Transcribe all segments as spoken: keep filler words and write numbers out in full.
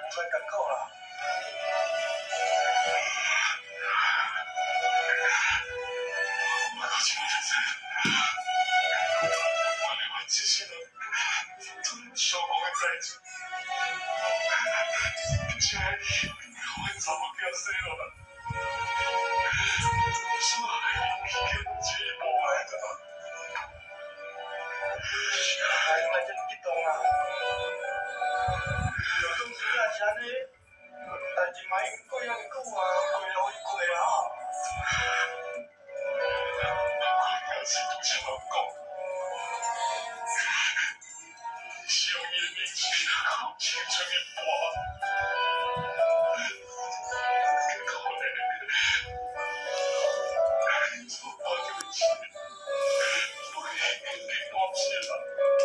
再艰苦啦。我到今才知，我连我这些人都小红的在一起，现在我怎么不要死了呢？什么天机不来的？哎，我真激动啊！总是啊，是安尼，代志嘛应过遐久啊，过落去过啊。我要是不想讲，是用伊的名字靠青春的搏。可怜的，我抱对不起，我一定忘记了。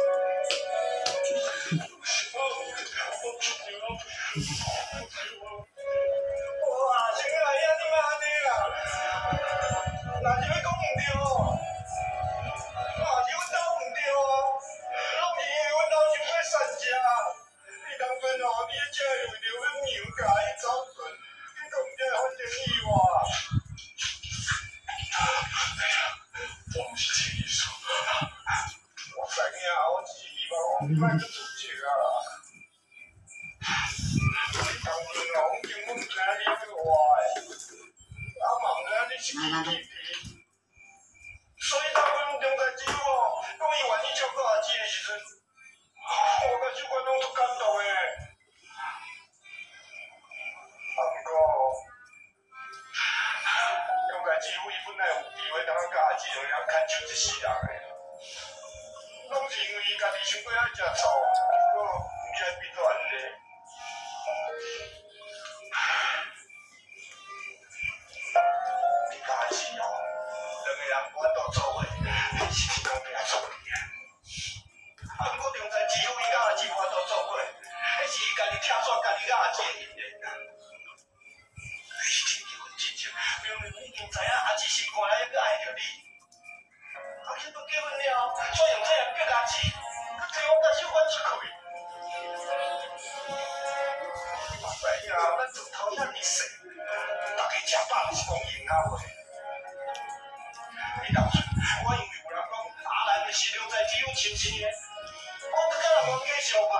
哇，现在安怎么安尼啦？哪是要讲唔对哦？哪是阮兜唔对哦？拢是因为阮兜想要散食，你当初哦，你只是为着阮娘家伊走顺，结果唔知反正意外。我唔是这意思，我知影，我只是希望我莫去出错啊啦。你当初哦，我根本唔知你要活的，啊嘛唔知你是去去去。所以当阮中在姊夫哦，讲伊愿意照顾阿姊的时阵，我甲小关拢足感动的。啊，不过，中在姊夫伊本来有机会当甲阿姊就遐牵手一世人的，拢是因为伊家己想过爱食草，结果唔知变做安尼。你甲阿姊哦，两个人我都做伙。是是讲拼做伙啊！啊，不过中在姊夫伊甲阿姊我都做伙，迄是伊家己拆散家己甲阿姊的姻缘啊！你真结婚真正，明明已经知影阿姊是关来个爱着你，啊，结果结婚了，却用这样逼阿姊，佮替我甲小关出气。我知影，咱从头遐尼细，大家食饱是讲闲话话。你当初我因为有人讲阿兰的是中在姊夫亲生的，我搁甲人讲继续吧。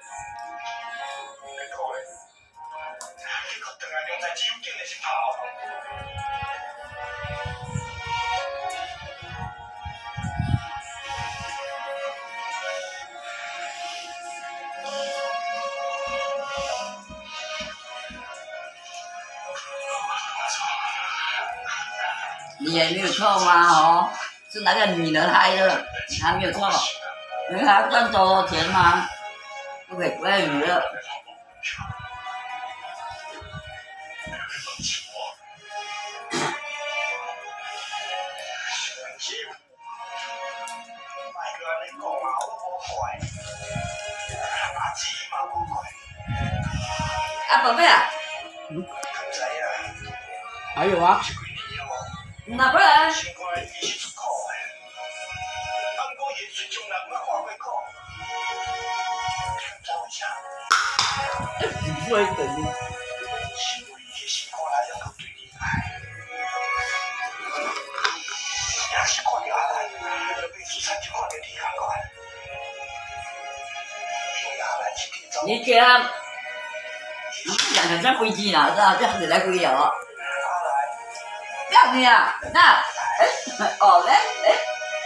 结果咧，结果转来中在姊夫竟然是跑。 你也没有错嘛，哦，是那个女人害的，还没有错。人家赚多少钱吗？不给不给娱乐。啊，宝贝啊。嗯。还有啊。拿过来。不会等你。你给他，你讲很像飞机呢，是吧？这样子来飞哦。这样子呀，那，哎，哦嘞，哎。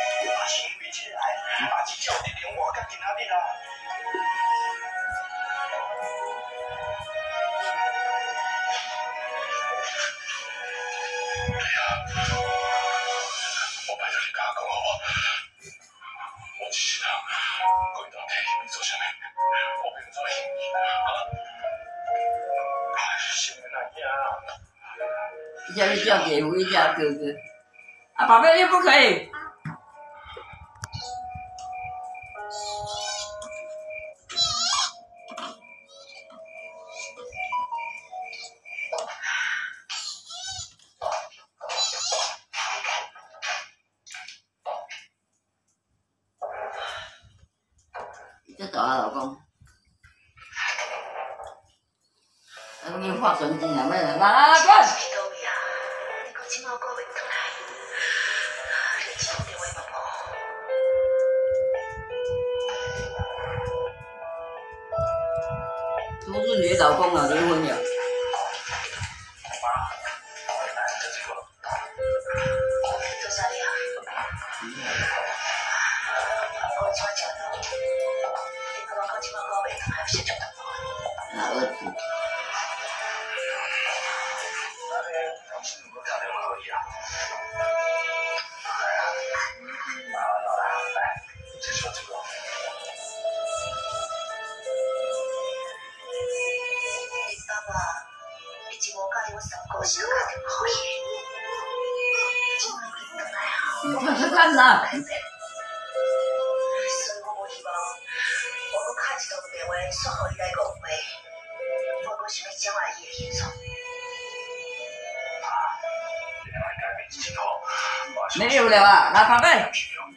我拜托你甲我讲好无？我一世人，我一道替你做啥物？我变做兄弟，啊！是哪样？ 一下就叫姐夫，一下哥哥。啊，宝贝，又不可以。这走啊，老公。 我给你画神经啊！来来来来，滚！ 去倒位啊？你讲即马过袂倒来，你一通电话嘛是不是你老公啊？离婚了？ 做啥哩啊？我怎讲呢？你跟我讲即马过袂倒来，是做乜？ 啊，儿子。 放心，我打电话可以啊。来啊，啊，老大，来，先说这个。你爸爸，以前我教你我三个是打电话去，今晚可以回来啊。 你看看看呐！ 所以我无希望我搁敲一通电话说互伊来误会，我搁想要掌握伊的形象。 没有了啊，来宝贝。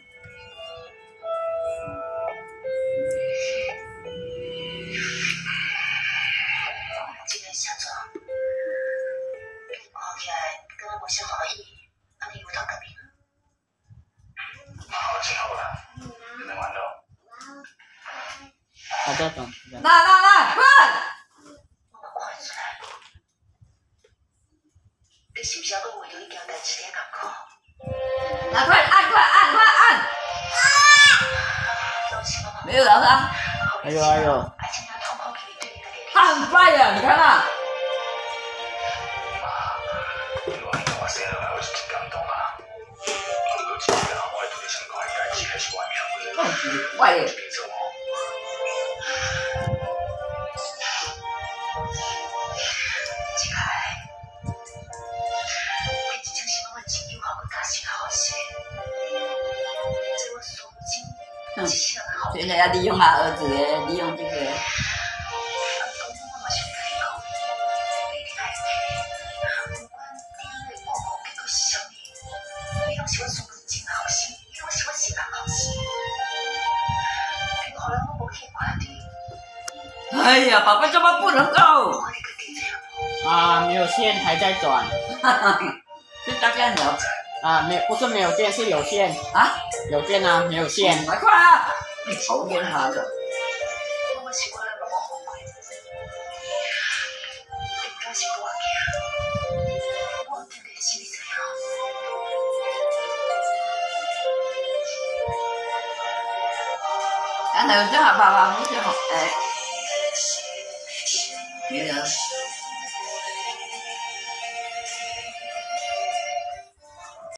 这个写作，你看起来敢若无啥欢喜，安尼有透革命。好，之后啦，你能玩到。 好的，懂。 来来来，滚！ 我看出来，你是不是还搁为着一件代志在艰苦？ 来快按快按快按！没有了是吧？ 哎呦哎呦！ 他很快的，你看嘛。快点！嗯，现在要利用他儿子的，利用这个。哎呀，宝贝，怎么不能够？ 啊，没有线，还在转。 就大概了。 啊，没，不是没有电，是有线。 啊？ 有电啊，没有线。 快快啊！你头点他的。刚才有这样爸爸不是好哎，没人。